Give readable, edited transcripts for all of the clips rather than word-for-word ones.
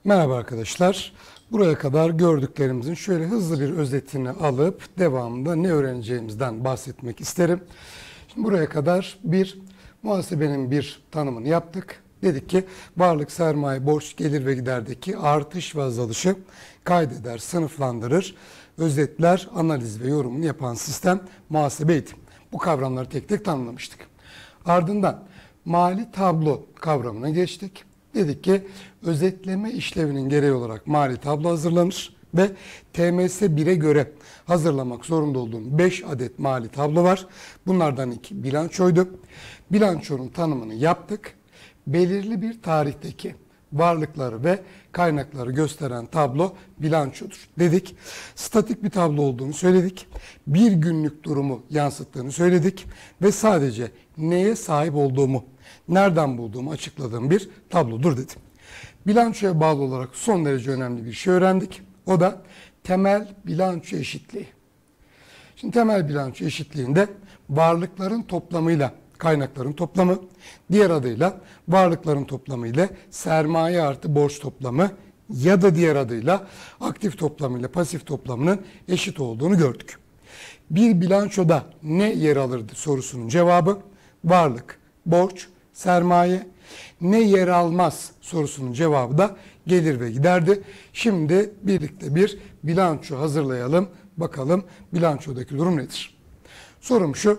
Merhaba arkadaşlar. Buraya kadar gördüklerimizin şöyle hızlı bir özetini alıp devamında ne öğreneceğimizden bahsetmek isterim. Şimdi buraya kadar muhasebenin bir tanımını yaptık. Dedik ki varlık, sermaye, borç, gelir ve giderdeki artış ve azalışı kaydeder, sınıflandırır, özetler, analiz ve yorumunu yapan sistem muhasebeydi. Bu kavramları tek tek tanımlamıştık. Ardından mali tablo kavramına geçtik. Dedik ki özetleme işlevinin gereği olarak mali tablo hazırlanır ve TMS 1'e göre hazırlamak zorunda olduğum 5 adet mali tablo var. Bunlardan 2 bilançoydu. Bilançonun tanımını yaptık. Belirli bir tarihteki varlıkları ve kaynakları gösteren tablo bilançodur dedik. Statik bir tablo olduğunu söyledik. Bir günlük durumu yansıttığını söyledik ve sadece neye sahip olduğumu, nereden bulduğumu açıkladığım bir tablodur dedim. Bilançoya bağlı olarak son derece önemli bir şey öğrendik. O da temel bilanço eşitliği. Şimdi temel bilanço eşitliğinde varlıkların toplamıyla kaynakların toplamı, diğer adıyla varlıkların toplamı ile sermaye artı borç toplamı ya da diğer adıyla aktif toplamı ile pasif toplamının eşit olduğunu gördük. Bir bilançoda ne yer alırdı sorusunun cevabı varlık, borç, sermaye. Ne yer almaz sorusunun cevabı da gelir ve giderdi. Şimdi birlikte bir bilanço hazırlayalım. Bakalım bilançodaki durum nedir? Sorum şu.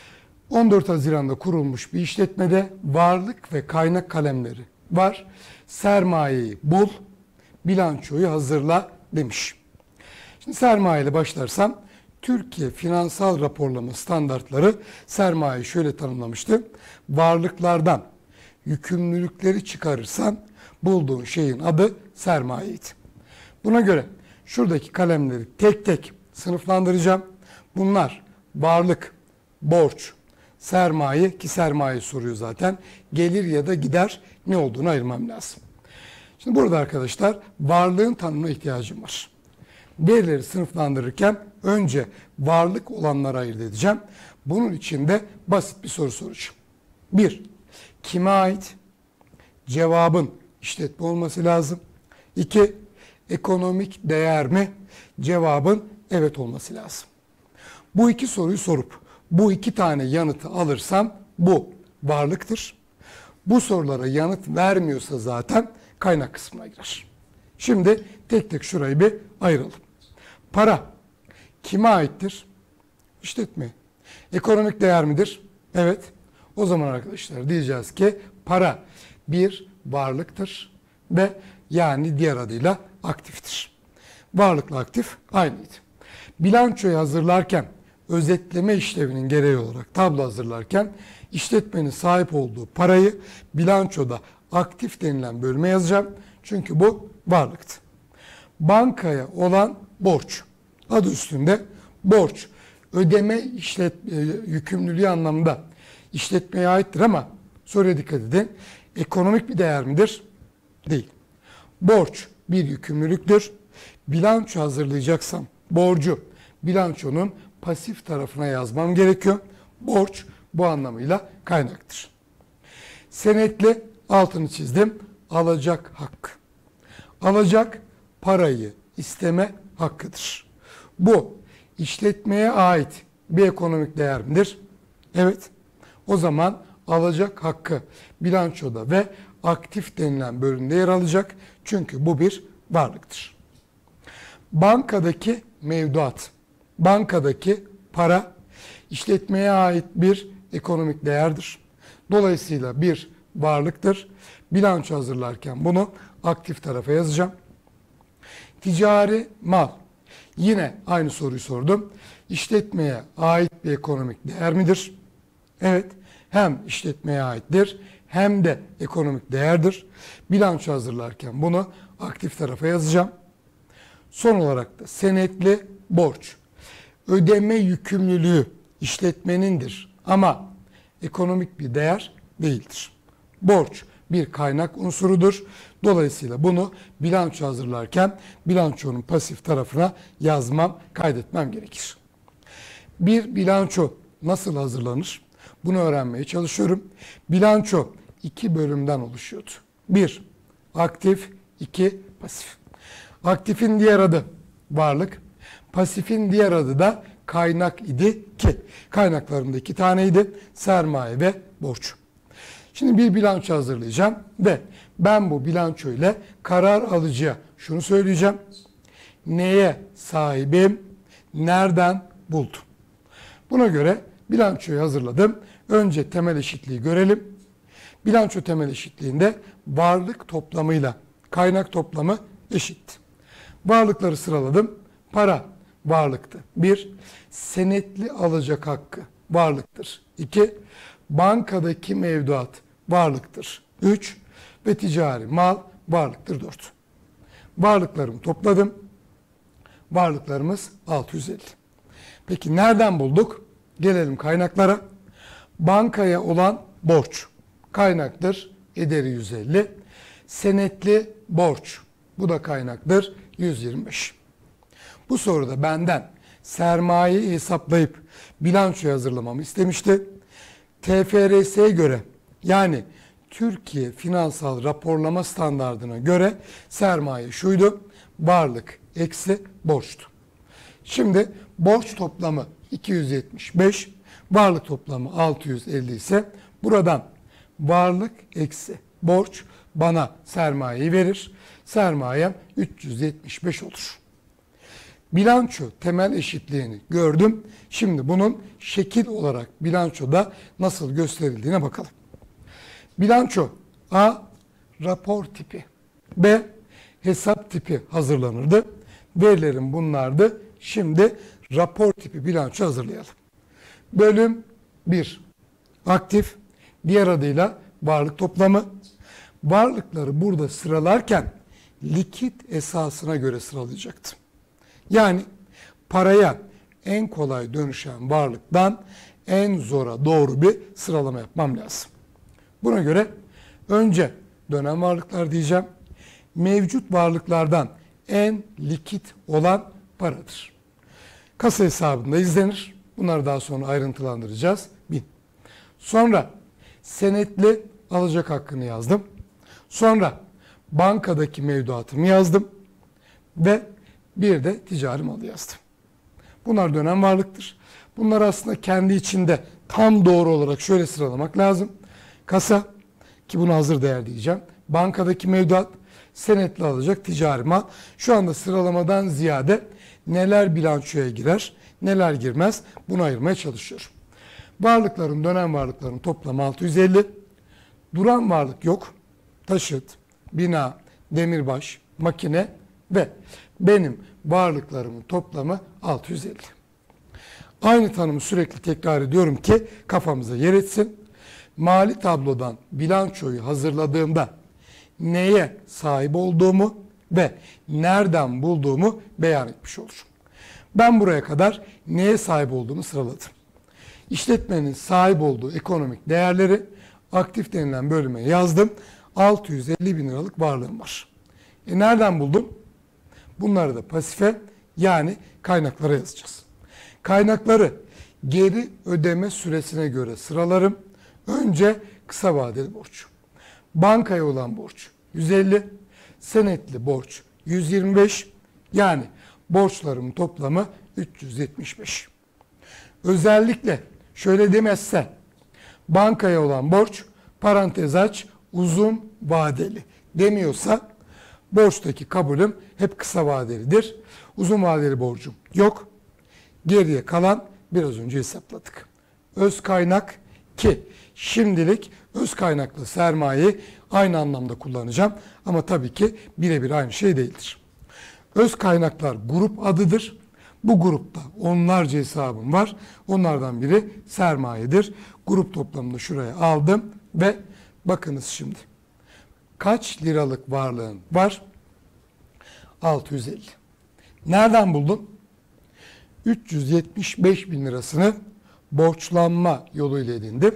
14 Haziran'da kurulmuş bir işletmede varlık ve kaynak kalemleri var. Sermayeyi bul, bilançoyu hazırla demiş. Şimdi sermaye ile başlarsam Türkiye Finansal Raporlama Standartları sermayeyi şöyle tanımlamıştı. Varlıklardan yükümlülükleri çıkarırsan bulduğun şeyin adı sermayeydi. Buna göre şuradaki kalemleri tek tek sınıflandıracağım. Bunlar varlık, borç, sermaye ki sermaye soruyor zaten. Gelir ya da gider ne olduğunu ayırmam lazım. Şimdi burada arkadaşlar varlığın tanımına ihtiyacım var. Verileri sınıflandırırken önce varlık olanları ayırt edeceğim. Bunun için de basit bir soru soracağım. 1. Kime ait? Cevabın işletme olması lazım. 2. Ekonomik değer mi? Cevabın evet olması lazım. Bu iki soruyu sorup bu iki tane yanıtı alırsam bu varlıktır. Bu sorulara yanıt vermiyorsa zaten kaynak kısmına girer. Şimdi tek tek şurayı bir ayıralım. Para kime aittir? İşletme. Ekonomik değer midir? Evet. O zaman arkadaşlar diyeceğiz ki para bir varlıktır ve yani diğer adıyla aktiftir. Varlıkla aktif aynıydı. Bilançoyu hazırlarken özetleme işlevinin gereği olarak tablo hazırlarken işletmenin sahip olduğu parayı bilançoda aktif denilen bölüme yazacağım. Çünkü bu varlıktı. Bankaya olan borç. Adı üstünde borç. Ödeme yükümlülüğü anlamında işletmeye aittir ama soruya dikkat edin. Ekonomik bir değer midir? Değil. Borç bir yükümlülüktür. Bilanço hazırlayacaksam borcu bilançonun pasif tarafına yazmam gerekiyor. Borç bu anlamıyla kaynaktır. Senetli altını çizdim. Alacak hakkı. Alacak parayı isteme hakkıdır. Bu işletmeye ait bir ekonomik değer midir? Evet. O zaman alacak hakkı bilançoda ve aktif denilen bölümde yer alacak. Çünkü bu bir varlıktır. Bankadaki mevduat, bankadaki para işletmeye ait bir ekonomik değerdir. Dolayısıyla bir varlıktır. Bilanço hazırlarken bunu aktif tarafa yazacağım. Ticari mal. Yine aynı soruyu sordum. İşletmeye ait bir ekonomik değer midir? Evet. Hem işletmeye aittir hem de ekonomik değerdir. Bilanço hazırlarken bunu aktif tarafa yazacağım. Son olarak da senetli borç. Ödeme yükümlülüğü işletmenindir ama ekonomik bir değer değildir. Borç bir kaynak unsurudur. Dolayısıyla bunu bilanço hazırlarken bilançonun pasif tarafına yazmam, kaydetmem gerekir. Bir bilanço nasıl hazırlanır? Bunu öğrenmeye çalışıyorum. Bilanço 2 bölümden oluşuyordu. 1. Aktif, 2 pasif. Aktifin diğer adı varlık. Pasifin diğer adı da kaynak idi ki kaynaklarımda 2 taneydi. Sermaye ve borç. Şimdi bir bilanço hazırlayacağım ve ben bu bilanço ile karar alıcıya şunu söyleyeceğim. Neye sahibim? Nereden buldum? Buna göre bilançoyu hazırladım. Önce temel eşitliği görelim. Bilanço temel eşitliğinde varlık toplamıyla kaynak toplamı eşit. Varlıkları sıraladım. Para varlıktı. 1. Senetli alacak hakkı varlıktır. 2. Bankadaki mevduat varlıktır. 3. Ve ticari mal varlıktır. 4. Varlıklarımı topladım. Varlıklarımız 650. Peki nereden bulduk? Gelelim kaynaklara. Bankaya olan borç kaynaktır. Ederi 150. Senetli borç. Bu da kaynaktır. 125. Bu soruda benden sermayeyi hesaplayıp bilançoyu hazırlamamı istemişti. TFRS'ye göre yani Türkiye Finansal Raporlama Standardına göre sermaye şuydu. Varlık eksi borçtu. Şimdi borç toplamı 275, varlık toplamı 650 ise buradan varlık eksi borç bana sermayeyi verir. Sermayem 375 olur. Bilanço temel eşitliğini gördüm. Şimdi bunun şekil olarak bilançoda nasıl gösterildiğine bakalım. Bilanço A. Rapor tipi. B. Hesap tipi hazırlanırdı. Verilerim bunlardı. Şimdi rapor tipi bilanço hazırlayalım. Bölüm 1. Aktif. Diğer adıyla varlık toplamı. Varlıkları burada sıralarken likit esasına göre sıralayacaktım. Yani paraya en kolay dönüşen varlıktan en zora doğru bir sıralama yapmam lazım. Buna göre önce dönem varlıklar diyeceğim. Mevcut varlıklardan en likit olan paradır. Kasa hesabında izlenir. Bunları daha sonra ayrıntılandıracağız. 1000. Sonra senetli alacak hakkını yazdım. Sonra bankadaki mevduatımı yazdım. Ve bir de ticari malı yazdım. Bunlar dönem varlıktır. Bunlar aslında kendi içinde tam doğru olarak şöyle sıralamak lazım. Kasa, ki bunu hazır değer diyeceğim. Bankadaki mevduat, senetli alacak, ticari mal. Şu anda sıralamadan ziyade neler bilançoya girer, neler girmez bunu ayırmaya çalışıyorum. Varlıkların, dönem varlıkların toplamı 650. Duran varlık yok. Taşıt, bina, demirbaş, makine ve benim varlıklarımın toplamı 650. Aynı tanımı sürekli tekrar ediyorum ki kafamıza yer etsin. Mali tablodan bilançoyu hazırladığımda neye sahip olduğumu ve nereden bulduğumu beyan etmiş olurum. Ben buraya kadar neye sahip olduğumu sıraladım. İşletmenin sahip olduğu ekonomik değerleri aktif denilen bölüme yazdım. 650 bin liralık varlığım var. Nereden buldum? Bunları da pasife yani kaynaklara yazacağız. Kaynakları geri ödeme süresine göre sıralarım. Önce kısa vadeli borç. Bankaya olan borç 150, senetli borç 125 yani borçlarımın toplamı 375. Özellikle şöyle demezse bankaya olan borç parantez aç uzun vadeli demiyorsa borçtaki kabulüm hep kısa vadelidir. Uzun vadeli borcum yok. Geriye kalan biraz önce hesapladık. Öz kaynak ki şimdilik öz kaynaklı sermayeyi aynı anlamda kullanacağım. Ama tabii ki birebir aynı şey değildir. Öz kaynaklar grup adıdır. Bu grupta onlarca hesabım var. Onlardan biri sermayedir. Grup toplamını şuraya aldım ve bakınız şimdi. Kaç liralık varlığın var? 650. Nereden buldun? 375 bin lirasını borçlanma yoluyla edindim.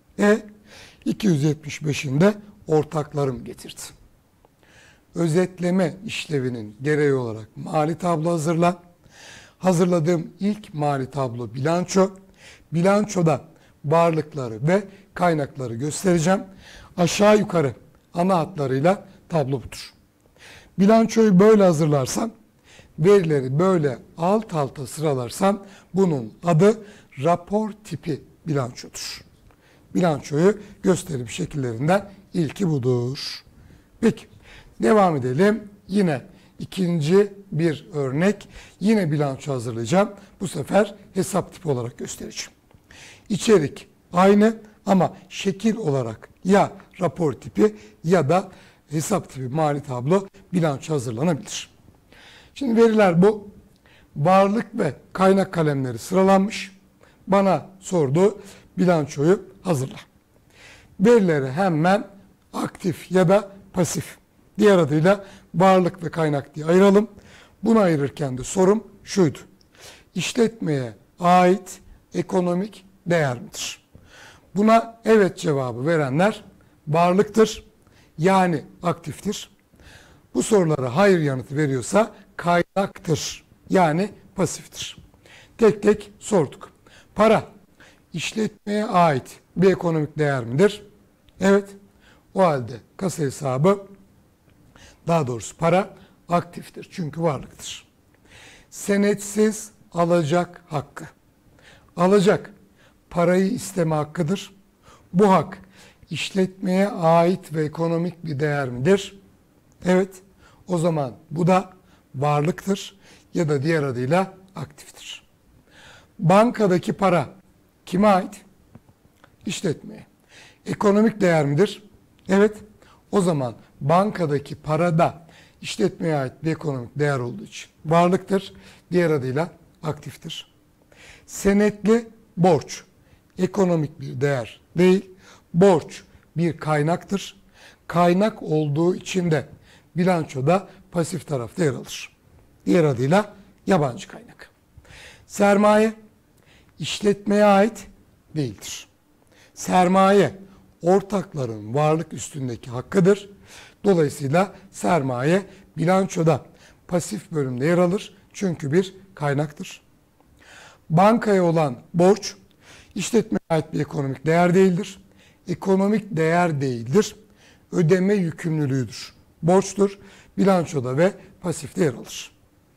275'ini de ortaklarım getirdi. Özetleme işlevinin gereği olarak mali tablo hazırla. Hazırladığım ilk mali tablo bilanço. Bilançoda varlıkları ve kaynakları göstereceğim. Aşağı yukarı ana hatlarıyla tablo budur. Bilançoyu böyle hazırlarsam, verileri böyle alt alta sıralarsam bunun adı rapor tipi bilançodur. Bilançoyu gösterim şekillerinden ilki budur. Peki devam edelim. Yine ikinci bir örnek. Yine bilanço hazırlayacağım. Bu sefer hesap tipi olarak göstereceğim. İçerik aynı ama şekil olarak ya rapor tipi ya da hesap tipi mali tablo bilanço hazırlanabilir. Şimdi veriler bu. Varlık ve kaynak kalemleri sıralanmış. Bana sordu bilançoyu hazırla. Verileri hemen aktif ya da pasif, diğer adıyla varlık ve kaynak diye ayıralım. Bunu ayırırken de sorum şuydu. İşletmeye ait ekonomik değer midir? Buna evet cevabı verenler varlıktır, yani aktiftir. Bu sorulara hayır yanıtı veriyorsa kaynaktır, yani pasiftir. Tek tek sorduk. Para, işletmeye ait bir ekonomik değer midir? Evet. O halde kasa hesabı, daha doğrusu para aktiftir. Çünkü varlıktır. Senetsiz alacak hakkı. Alacak parayı isteme hakkıdır. Bu hak işletmeye ait ve ekonomik bir değer midir? Evet. O zaman bu da varlıktır ya da diğer adıyla aktiftir. Bankadaki para kime ait? İşletmeye. Ekonomik değer midir? Evet. O zaman bankadaki para da işletmeye ait bir ekonomik değer olduğu için varlıktır. Diğer adıyla aktiftir. Senetli borç ekonomik bir değer değil. Borç bir kaynaktır. Kaynak olduğu için de bilançoda pasif tarafta yer alır. Diğer adıyla yabancı kaynak. Sermaye işletmeye ait değildir. Sermaye ortakların varlık üstündeki hakkıdır. Dolayısıyla sermaye bilançoda pasif bölümde yer alır. Çünkü bir kaynaktır. Bankaya olan borç işletmeye ait bir ekonomik değer değildir. Ekonomik değer değildir. Ödeme yükümlülüğüdür. Borçtur. Bilançoda ve pasifte yer alır.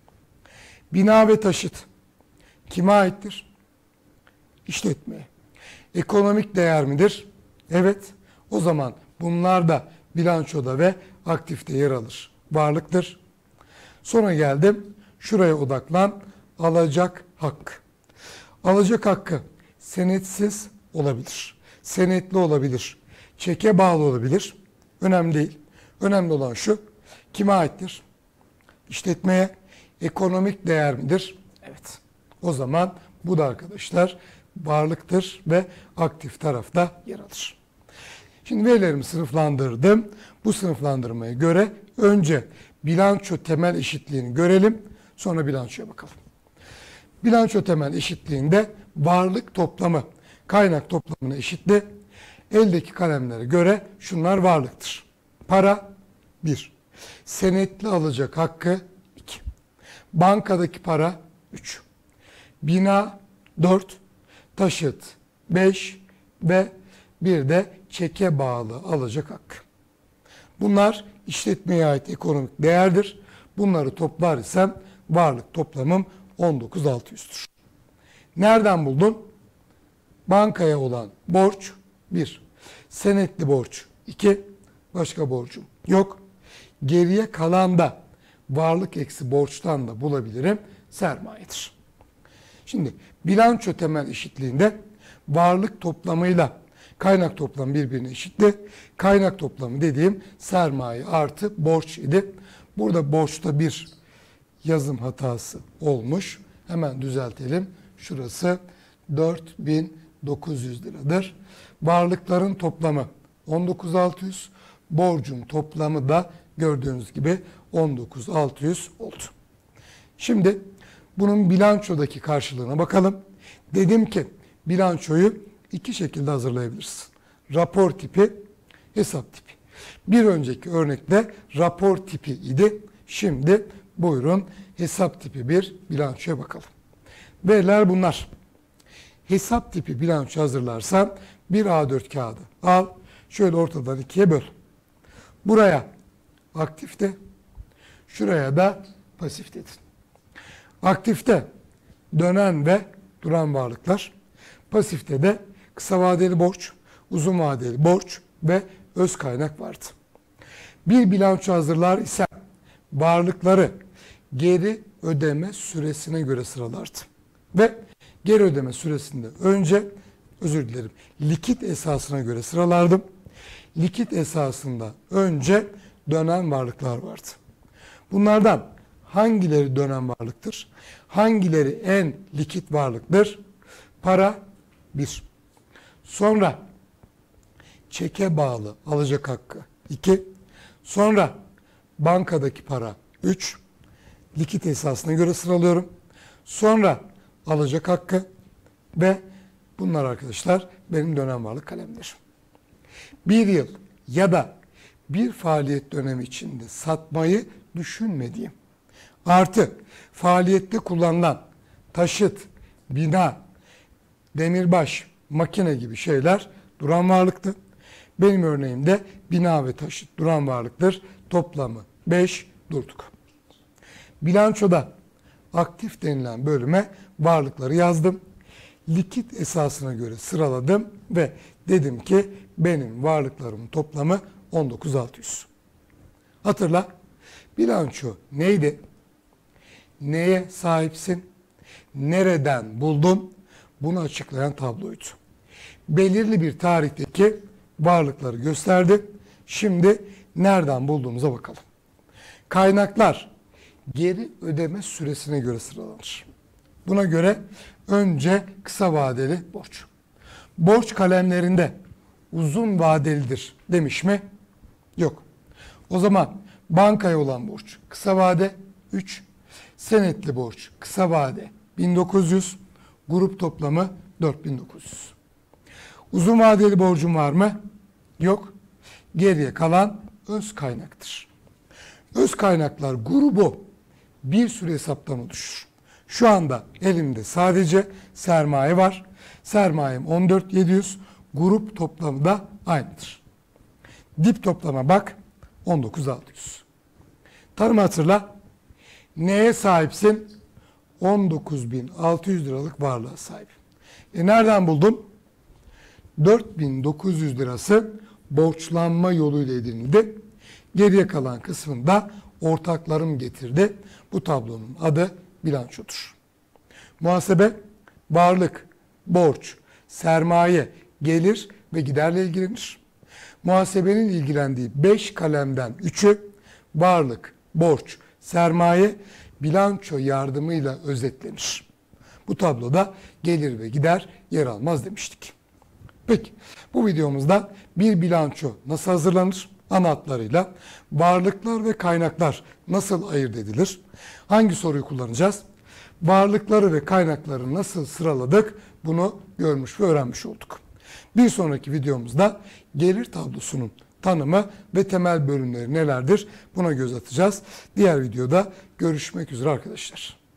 Bina ve taşıt kime aittir? İşletmeye. Ekonomik değer midir? Evet. O zaman bunlar da bilançoda ve aktifte yer alır. Varlıktır. Sonra geldim. Şuraya odaklan. Alacak hakkı. Alacak hakkı senetsiz olabilir. Senetli olabilir. Çeke bağlı olabilir. Önemli değil. Önemli olan şu. Kime aittir? İşletmeye. Ekonomik değer midir? Evet. O zaman bu da arkadaşlar varlıktır ve aktif tarafta yer alır. Şimdi verilerimi sınıflandırdım. Bu sınıflandırmaya göre önce bilanço temel eşitliğini görelim. Sonra bilançoya bakalım. Bilanço temel eşitliğinde varlık toplamı kaynak toplamına eşitli. Eldeki kalemlere göre şunlar varlıktır. Para 1. Senetli alacak hakkı 2. Bankadaki para 3. Bina 4. Taşıt 5 ve bir de çeke bağlı alacak hakkı. Bunlar işletmeye ait ekonomik değerdir. Bunları toplar isem varlık toplamım 19.600'dür. Nereden buldun? Bankaya olan borç 1. Senetli borç 2. Başka borcum yok. Geriye kalan da varlık eksi borçtan da bulabilirim. Sermayedir. Şimdi bilanço temel eşitliğinde varlık toplamıyla kaynak toplamı birbirine eşitti. Kaynak toplamı dediğim sermaye artı borç idi. Burada borçta bir yazım hatası olmuş. Hemen düzeltelim. Şurası 4.900 liradır. Varlıkların toplamı 19.600. Borcun toplamı da gördüğünüz gibi 19.600 oldu. Şimdi bunun bilançodaki karşılığına bakalım. Dedim ki bilançoyu iki şekilde hazırlayabilirsin. Rapor tipi, hesap tipi. Bir önceki örnekte rapor tipi idi. Şimdi buyurun hesap tipi bir bilançoya bakalım. Veriler bunlar. Hesap tipi bilanço hazırlarsan bir A4 kağıdı al. Şöyle ortadan ikiye böl. Buraya aktifte, Şuraya da pasif dedin. Aktifte dönen ve duran varlıklar. Pasifte de kısa vadeli borç, uzun vadeli borç ve öz kaynak vardı. Bir bilanço hazırlar ise varlıkları geri ödeme süresine göre sıralardı. Ve geri ödeme süresinde önce, likit esasına göre sıralardım. Likit esasında önce dönen varlıklar vardı. Bunlardan hangileri dönen varlıktır? Hangileri en likit varlıktır? Para 1. Sonra çeke bağlı alacak hakkı 2. Sonra bankadaki para 3. Likit esasına göre sıralıyorum. Sonra alacak hakkı ve bunlar arkadaşlar benim dönem varlık kalemlerim. Bir yıl ya da bir faaliyet dönemi içinde satmayı düşünmediğim artı faaliyette kullanılan taşıt, bina, demirbaş, makine gibi şeyler duran varlıktı. Benim örneğimde bina ve taşıt duran varlıktır. Toplamı 5 durduk. Bilançoda aktif denilen bölüme varlıkları yazdım. Likit esasına göre sıraladım ve dedim ki benim varlıklarımın toplamı 19.600. Hatırla, bilanço neydi? Neye sahipsin? Nereden buldun? Bunu açıklayan tabloydu. Belirli bir tarihteki varlıkları gösterdi. Şimdi nereden bulduğumuza bakalım. Kaynaklar geri ödeme süresine göre sıralanır. Buna göre önce kısa vadeli borç. Borç kalemlerinde uzun vadelidir demiş mi? Yok. O zaman bankaya olan borç kısa vade 3, senetli borç kısa vade 1900, grup toplamı 4900. Uzun vadeli borcum var mı? Yok. Geriye kalan öz kaynaktır. Öz kaynaklar grubu bir sürü hesaptan oluşur. Şu anda elimde sadece sermaye var. Sermayem 14.700. Grup toplamı da aynıdır. Dip toplama bak 19.600. Tanımı hatırla. Neye sahipsin? 19.600 liralık varlığa sahip. Nereden buldun? 4.900 lirası borçlanma yoluyla edinildi. Geriye kalan kısmında ortaklarım getirdi. Bu tablonun adı bilançodur. Muhasebe, varlık, borç, sermaye, gelir ve giderle ilgilenir. Muhasebenin ilgilendiği 5 kalemden 3'ü varlık, borç, sermaye, bilanço yardımıyla özetlenir. Bu tabloda gelir ve gider yer almaz demiştik. Peki bu videomuzda bir bilanço nasıl hazırlanır? Ana hatlarıyla varlıklar ve kaynaklar nasıl ayırt edilir? Hangi soruyu kullanacağız? Varlıkları ve kaynakları nasıl sıraladık? Bunu görmüş ve öğrenmiş olduk. Bir sonraki videomuzda gelir tablosunun tanımı ve temel bölümleri nelerdir? Buna göz atacağız. Diğer videoda görüşmek üzere arkadaşlar.